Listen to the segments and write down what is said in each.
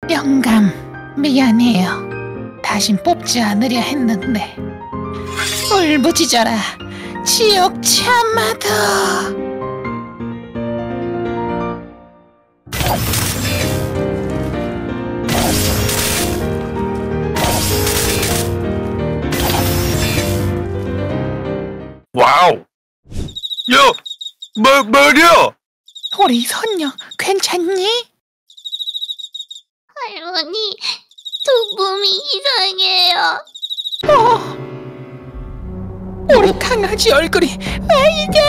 영감, 미안해요. 다신 뽑지 않으려 했는데. 울부짖어라, 지옥 참마도. 와우! 야! 말이야! 우리 손녀 괜찮니? 할머니, 저 몸이 이상해요. 우리 강아지 얼굴이 왜 이래?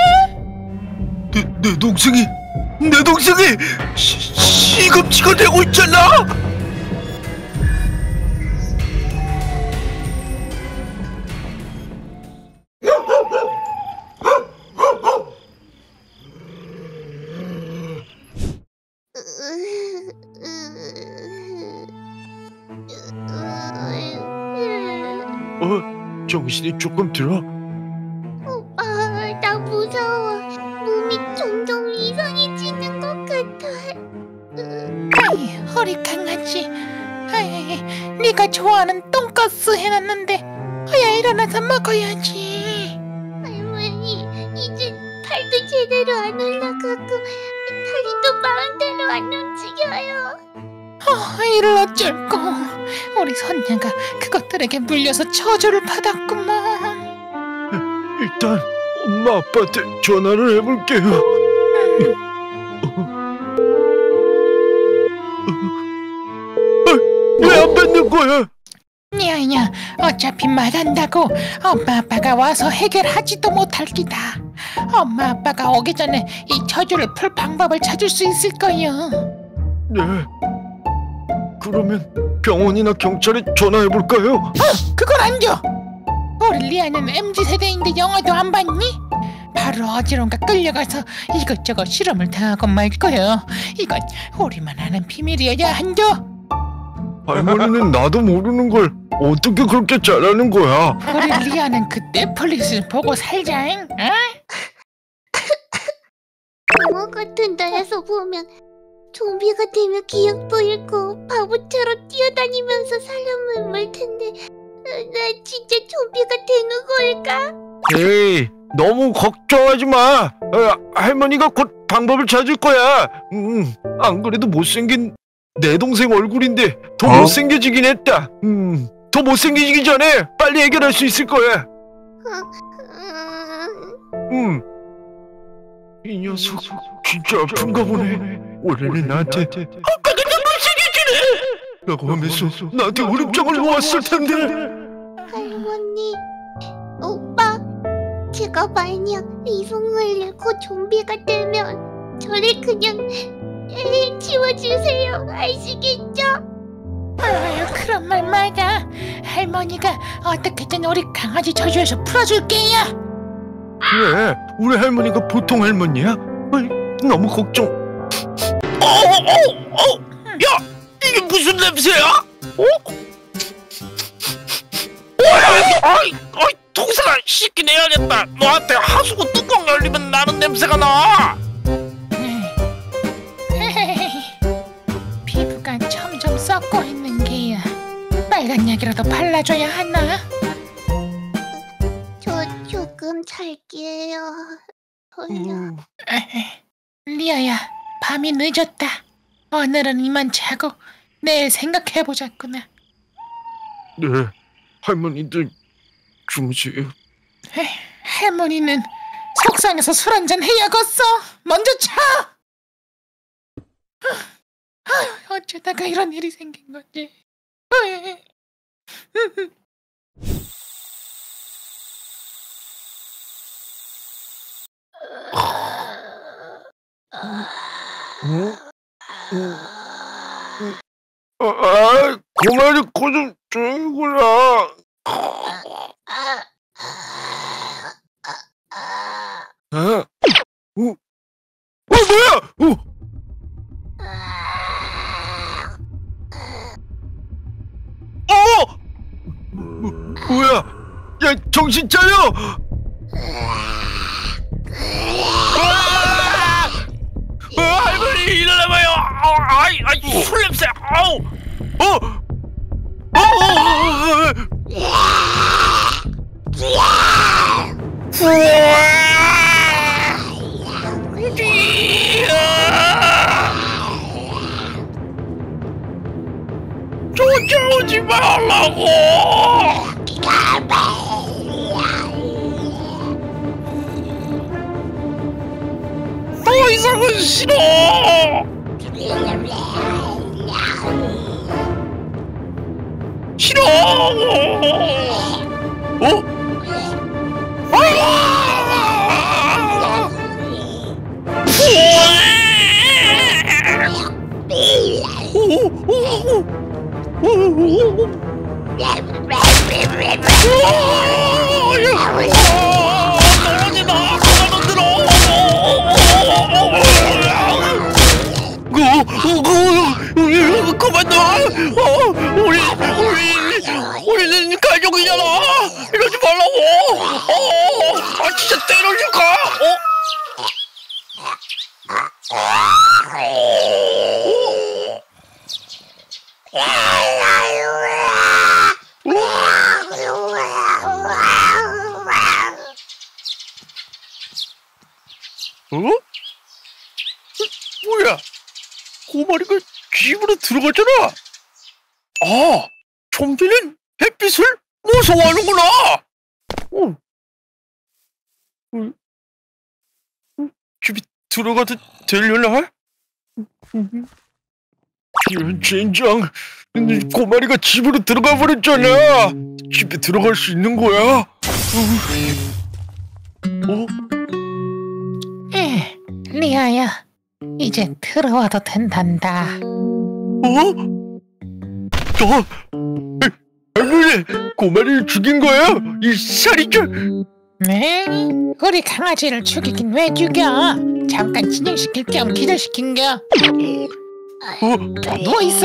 내 동생이 시금치가 되고 있잖아! 정신이 조금 들어? 오빠, 나 무서워. 몸이 점점 이상해지는 것 같아. 아이, 우리 강아지. 아이, 네가 좋아하는 돈가스 해놨는데 어야 일어나서 먹어야지. 할머니, 이제 팔도 제대로 안 올라가고 다리도 마음대로 안 움직여요. 이를 어쩔꼬. 우리 손녀가 그것들에게 물려서 저주를 받았구먼. 일단 엄마 아빠한테 전화를 해볼게요. 왜 안 받는 거야? 야야, 어차피 말한다고 엄마 아빠가 와서 해결하지도 못할 기다. 엄마 아빠가 오기 전에 이 저주를 풀 방법을 찾을 수 있을 거요. 네. 그러면 병원이나 경찰에 전화해볼까요? 그걸 안 줘! 우리 리아는 MZ세대인데 영화도 안 봤니? 바로 어디론가 끌려가서 이것저것 실험을 당하고 말 거요. 이건 우리만 아는 비밀이어야 한다. 할머니는 나도 모르는 걸 어떻게 그렇게 잘하는 거야? 우리 리아는 그 넷플릭스 보고 살자잉. 어? 영화 같은 데에서 보면 좀비가 되면 기억도 잃고 바보처럼 뛰어다니면서 사람을 물 텐데 나 진짜 좀비가 되는 걸까? 에이, 너무 걱정하지 마. 할머니가 곧 방법을 찾을 거야. 안 그래도 못생긴 내 동생 얼굴인데 더 못생겨지긴 했다. 더 못생겨지기 전에 빨리 해결할 수 있을 거야. 이 녀석 진짜 아픈가 보네. 원래는 나한테 아빠가 더 못생겨지네 라고 하면서 나한테 울음장을 놓았을 텐데. 할머니, 오빠, 제가 만약 이성을 잃고 좀비가 되면 저를 그냥 지워주세요. 아시겠죠? 아유, 그런 말 마라. 할머니가 어떻게든 우리 강아지 저주에서 풀어줄게요. 그래, 우리 할머니가 보통 할머니야? 너무 걱정. 야, 이게 무슨 냄새야? 동생아, 씻긴 해야겠다. 너한테 하수구 뚜껑 열리면 나는 냄새가 나. 피부가 점점 썩고 있는 게야. 빨간 약이라도 발라줘야 하나? 저 조금 잘게요. 졸려. 리아야, 밤이 늦었다. 오늘은 이만 자고 내일 생각해보자꾸나. 네, 할머니들 주무세요. 할머니는 속상해서 술 한잔 해야겠어. 먼저 자! 어쩌다가 이런 일이 생긴 거지. 고마리 코 좀 조이구나. 뭐야? 뭐야? 야, 정신 차려! 할머니 일어나봐요! 술 냄새. 쫓아오지 말라고. 더 이상은 싫어. 싫어. 그만둬. 우리는 가족이잖아. 이러지 말라고. 진짜 때려줄까? 뭐야? 고마리가 집으로 들어갔잖아. 좀비는 햇빛을 무서워하는구나. 집에 들어가도 되려나? 젠장, 고마리가 집으로 들어가 버렸잖아. 집에 들어갈 수 있는 거야? 리아야, 이제 들어와도 된단다. 할머니, 고마리를 죽인 거야? 이 살인자! 네? 우리 강아지를 죽이긴 왜 죽여? 잠깐 진정시킬 겸 기절시킨겨. 누워있어.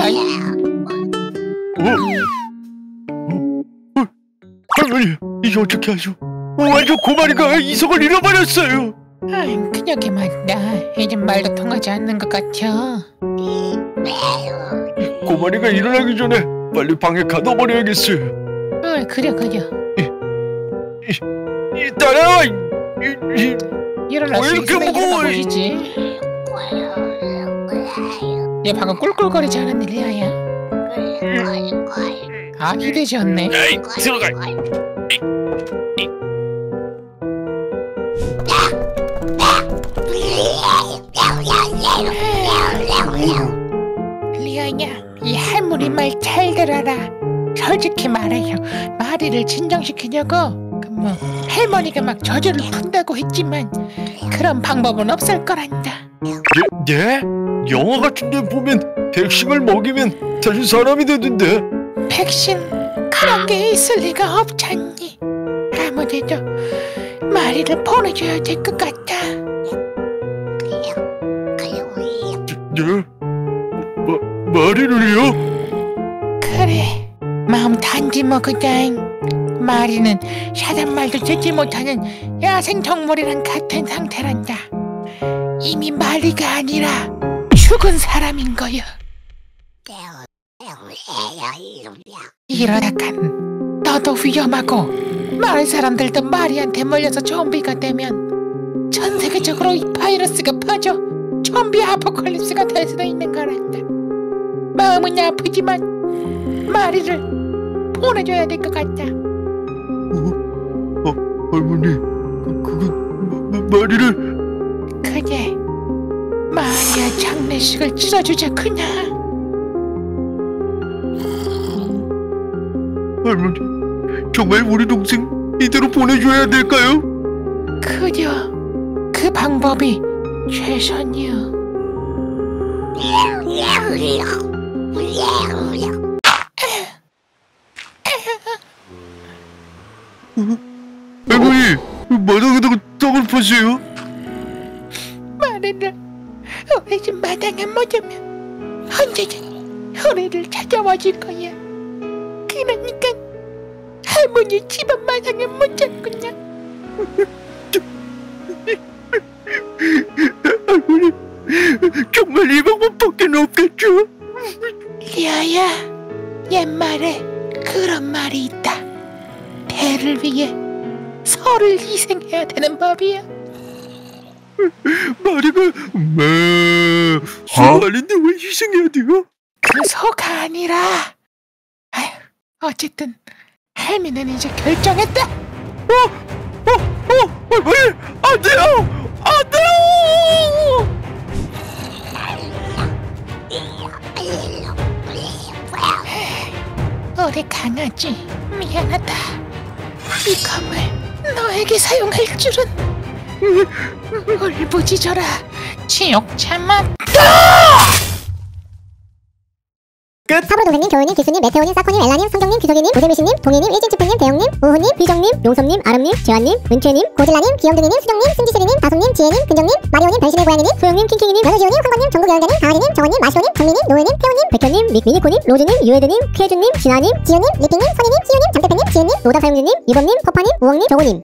할머니, 이제 어떻게 하죠? 완전 고마리가 이성을 잃어버렸어요. 그녀게 맞다. 이젠 말도 통하지 않는 것 같아. 고마리가 일어나기 전에 빨리 방에 가둬버려야겠어요. 그래. 따라와! 일어날 수 있으면 일어나 보시지. 얘 방금 꿀꿀거리지 않았니, 리아야? 아기 되셨네. 에이, 들어가! 리아야, 이 할머니 말 잘 들어라. 솔직히 말해요. 마리를 진정시키려고 할머니가 막 저주를 푼다고 했지만 그런 방법은 없을 거란다. 네? 영화 같은 데 보면 백신을 먹이면 다시 사람이 되던데. 백신? 그런 게 있을 리가 없잖니. 아무래도 마리를 보내줘야 될 것 같아. 네? 마리를요? 그래, 마음 단지 먹으다잉. 마리는 사람말도 듣지 못하는 야생동물이랑 같은 상태란다. 이미 마리가 아니라 죽은 사람인 거야. 이러다간 너도 위험하고 마을 사람들도 마리한테 몰려서 좀비가 되면 전 세계적으로 이 바이러스가 퍼져 좀비 아포칼립스가 될 수도 있는 거란다. 마음은 아프지만 마리를 보내줘야 될 것 같다. 할머니, 그건 마리를... 그래, 마리아 장례식을 치러주자꾸나. 할머니, 정말 우리 동생 이대로 보내줘야 될까요? 그려, 그 방법이 최선이여. 할머니, 마당에다가 떡을 파세요? 마리를 우리 집 마당에 묻으면 언제든 우리를 찾아와 줄 거야. 그러니까 할머니 집안 마당에 묻자꾸나. 할머니, 정말 이 방법밖에 없겠죠? 리아야, 옛말에 그런 말이 있다. 대를 위해 서를 희생해야 되는 법이야. 마리가 소알인데 왜 희생해야 돼요? 그 소가 아니라. 아휴, 어쨌든 할미는 이제 결정했다. 왜? 안 돼요! 안 돼요! 우리 강아지 미안하다. 이 검을 너에게 사용할 줄은. 울부짖어라 지옥 참아. 사브로 동생님, 교우님, 기수님, 메테오님, 사코님, 엘라님, 성경님, 기석이님, 오세미씨님, 동희님, 일진치프님, 대영님, 우후님, 비정님, 용섭님, 아름님, 재환님, 은채님, 고질라님, 귀염둥이님, 수정님, 승지시리님, 다솜님, 지혜님, 근정님, 마리오님, 변신의 고양이님, 소영님, 킹킹이님, 연우지호님, 황건님, 전국여행자님, 강아지님, 정원님, 마시오님, 장미님, 노예님, 태호님, 백현님, 미니코님, 로즈님, 유에드님, 쾌준님, 진아님, 지호님, 리핑님, 선희님, 시우님, 잠대팬님, 지혜님, 노다사용주님, 유범님, 퍼파님, 우엉님, 정호님.